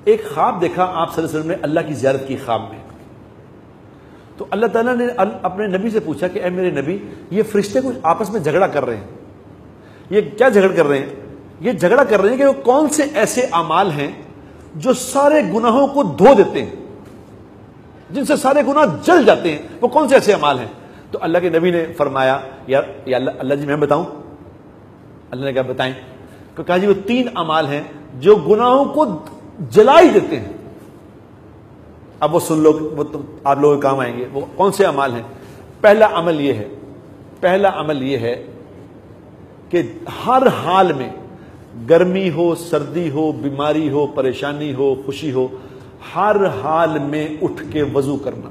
ایک خواب دیکھا آپ صلی اللہ علیہ وسلم نے اللہ کی زیارت کی خواب میں. تو اللہ تعالیٰ نے اپنے نبی سے پوچھا کہ اے میرے نبی، یہ فرشتے کچھ آپس میں جھگڑا کر رہے ہیں. یہ کیا جھگڑ کر رہے ہیں؟ یہ جھگڑا کر رہے ہیں کہ وہ کون سے ایسے اعمال ہیں جو سارے گناہوں کو دھو دیتے ہیں، جن سے سارے گناہ جل جاتے ہیں. وہ کون سے ایسے اعمال ہیں؟ تو اللہ کے نبی نے فرمایا یا اللہ جی میں بتاؤں؟ اللہ نے کہا بتائیں. تو کہا جی وہ 3 اعمال ہیں جو گناہوں کو جلا ہی دیتے ہیں. اب وہ سن لو، وہ تو آپ لوگوں کے کام آئیں گے. وہ کون سے اعمال ہیں؟ پہلا عمل یہ ہے کہ ہر حال میں، گرمی ہو، سردی ہو، بیماری ہو، پریشانی ہو، خوشی ہو، ہر حال میں اٹھ کے وضو کرنا.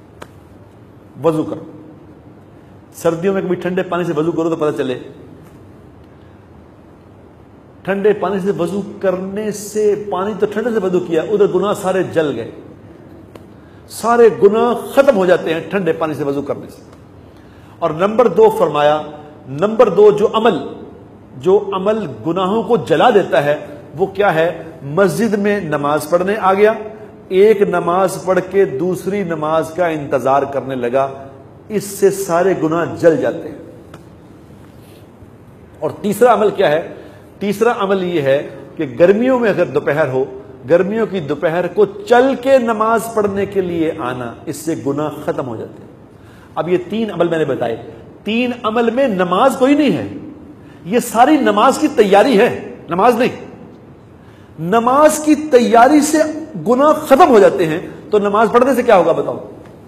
سردیوں میں کبھی ٹھنڈے پانی سے وضو کرو تو پتہ چلے، ٹھنڈے پانی سے وضو کرنے سے، پانی تو ٹھنڈے سے وضو کیا، ادھر گناہ سارے جل گئے، سارے گناہ ختم ہو جاتے ہیں ٹھنڈے پانی سے وضو کرنے سے. اور نمبر 2 فرمایا، نمبر 2 جو عمل گناہوں کو جلا دیتا ہے وہ کیا ہے؟ مسجد میں نماز پڑھنے آ گیا، ایک نماز پڑھ کے دوسری نماز کا انتظار کرنے لگا، اس سے سارے گناہ جل جاتے ہیں. اور تیسرا عمل کیا ہے؟ تیسرا عمل یہ ہے کہ گرمیوں میں اگر دوپہر ہو، گرمیوں کی دوپہر کو چل کے نماز پڑھنے کے لیے آنا، اس سے گناہ ختم ہو جاتے ہیں. اب یہ 3 عمل میں نے بتائے، 3 عمل میں نماز کوئی نہیں ہے، یہ ساری نماز کی تیاری ہے، نماز نہیں. نماز کی تیاری سے گناہ ختم ہو جاتے ہیں، تو نماز پڑھنے سے کیا ہوگا بتاؤ؟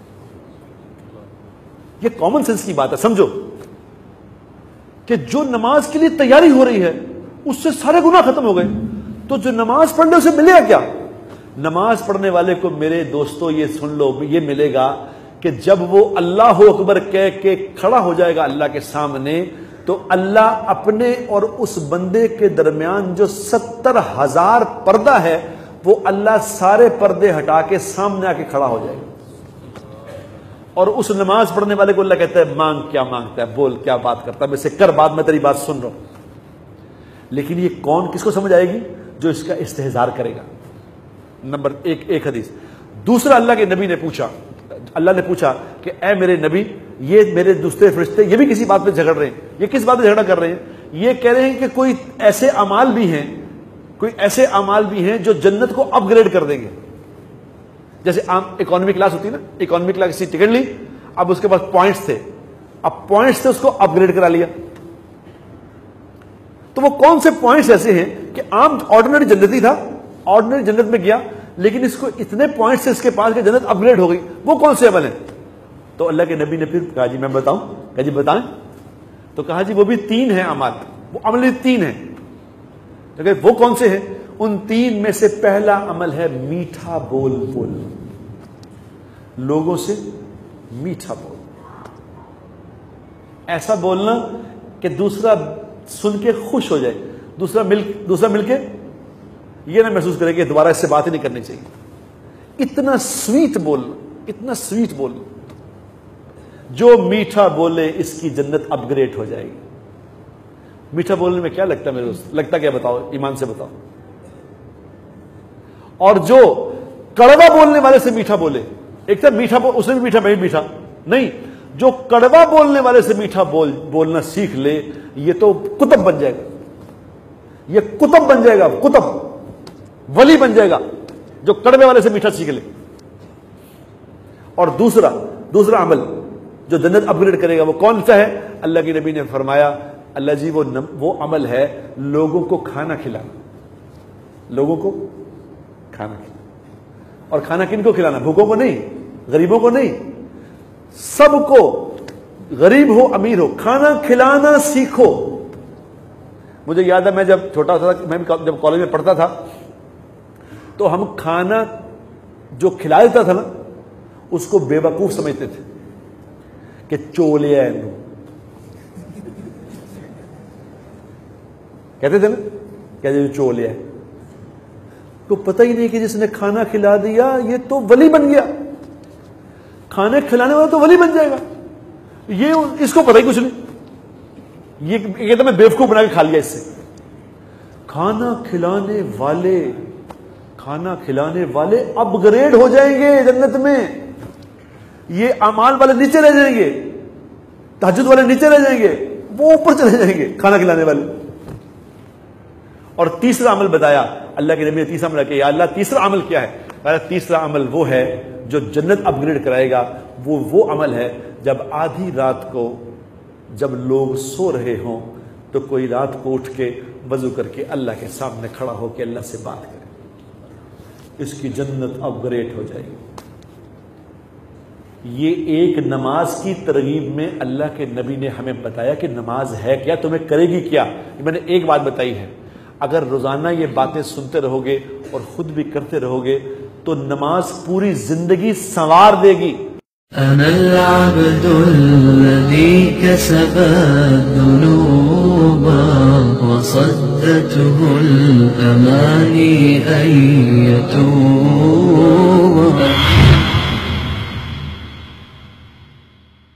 یہ کامن سینس کی بات ہے، سمجھو کہ جو نماز کے لیے تیاری ہو رہی ہے اس سے سارے گناہ ختم ہو گئے. تو جو نماز پڑھنے اسے ملے گا کیا؟ نماز پڑھنے والے کو میرے دوستو یہ سن لو، یہ ملے گا کہ جب وہ اللہ اکبر کہہ کے کھڑا ہو جائے گا اللہ کے سامنے، تو اللہ اپنے اور اس بندے کے درمیان جو 70,000 پردہ ہے، وہ اللہ سارے پردے ہٹا کے سامنے آ کے کھڑا ہو جائے گا. اور اس نماز پڑھنے والے کو اللہ کہتا ہے مانگ، کیا مانگتا ہے، بول کیا بات کرتا ہے، میں سے کر بات، میں تیری بات سن رہا ہوں. لیکن یہ کون کس کو سمجھ آئے گی؟ جو اس کا استحضار کرے گا. نمبر 1 حدیث. دوسرا اللہ کے نبی نے پوچھا، اللہ نے پوچھا کہ اے میرے نبی، یہ میرے دوسرے فرشتے یہ بھی کسی بات پہ جھگڑ رہے ہیں. یہ کس بات پہ جھگڑا کر رہے ہیں؟ یہ کہہ رہے ہیں کہ کوئی ایسے اعمال بھی ہیں جو جنت کو اپ گریڈ کر دیں گے. جیسے عام اکانومی کلاس ہوتی ہے نا، اکانومی کلاس کی ٹکٹ لی، اب اس کے پاس پوائنٹس تھے، اب پوائنٹس سے اس کو اپ گریڈ کرا لیا. تو وہ کون سے پوائنٹس ایسے ہیں کہ عام آرڈنری جنتی تھا، آرڈنری جنت میں گیا، لیکن اس کو اتنے پوائنٹس سے اس کے پاس کہ جنت اپ گریڈ ہو گئی. وہ کون سے عمل ہیں؟ تو اللہ کے نبی نے پھر کہا جی میں بتاؤں؟ کہا جی بتائیں. تو کہا جی وہ بھی 3 ہیں اعمال، وہ عمل 3 ہیں. وہ کون سے ہیں؟ ان 3 میں سے پہلا عمل ہے میٹھا بول بولنا، لوگوں سے میٹھا بول، ایسا بولنا کہ دوسرا سن کے خوش ہو جائے، دوسرا مل کے یہ نہ محسوس کرے کہ دوبارہ اس سے بات ہی نہیں کرنی چاہیے. اتنا سویٹ بولنا، اتنا سویٹ بولنا. جو میٹھا بولے اس کی جنت اپ گریڈ ہو جائے گی. میٹھا بولنے میں کیا لگتا ہے میرے دوست؟ لگتا کیا بتاؤ، ایمان سے بتاؤ. اور جو کڑوا بولنے والے سے میٹھا بولے، ایک طرف میٹھا اس نے بھی میٹھا، میں بھی میٹھا نہیں، جو کڑوا بولنے والے سے میٹھا بولنا سیکھ لے، یہ تو کتب بن جائے گا. یہ کتب بن جائے گا، کتب ولی بن جائے گا جو کڑوے والے سے میٹھا سیکھ لے. اور دوسرا عمل جو جنت اپ گریڈ کرے گا وہ کون سا ہے؟ اللہ کے نبی نے فرمایا اللہ جی وہ عمل ہے لوگوں کو کھانا کھلانا. لوگوں کو کھانا کھلانا. اور کھانا کن کو کھلانا؟ بھوکوں کو نہیں، غریبوں کو نہیں، سب کو، غریب ہو امیر ہو، کھانا کھلانا سیکھو. مجھے یاد ہے میں جب چھوٹا تھا، میں جب کالج میں پڑھتا تھا تو ہم کھانا جو کھلا دیتا تھا نا اس کو بے وقوف سمجھتے تھے کہ چولیا ہے، کہتے تھے نا، کہتے چولیا ہے. تو پتہ ہی نہیں کہ جس نے کھانا کھلا دیا یہ تو ولی بن گیا، کھانے کھلانے والا تو ولی بن جائے گا. یہ اس کو پتہ ہی کچھ نہیں، یہ کہتا میں بیوقوف بنا کے کھا لیا. اس سے کھانا کھلانے والے کھانا کھلانے والے اپ گریڈ ہو جائیں گے جنت میں. یہ اعمال والے نیچے رہ جائیں گے, تہجد والے نیچے رہ جائیں گے, وہ اوپر چلے جائیں گے کھانا کھلانے والے. اور تیسرا عمل بتایا اللہ کے نبی نے, تیسرا عمل کیا. یا اللہ تیسرا عمل کیا ہے؟ تیسرا عمل وہ ہے جو جنت اپ گریڈ کرائے گا. وہ عمل ہے جب آدھی رات کو جب لوگ سو رہے ہوں تو کوئی رات کو اٹھ کے وضو کر کے اللہ کے سامنے کھڑا ہو کے اللہ سے بات کرے, اس کی جنت اپ گریڈ ہو جائے گی. یہ ایک نماز کی ترغیب میں اللہ کے نبی نے ہمیں بتایا کہ نماز ہے کیا, تمہیں کرے گی کیا. میں نے ایک بات بتائی ہے, اگر روزانہ یہ باتیں سنتے رہو گے اور خود بھی کرتے رہو گے تو نماز پوری زندگی سنوار دے گی. أنا العبد الذي كسب الذنوب وصدته الأماني أن يتوب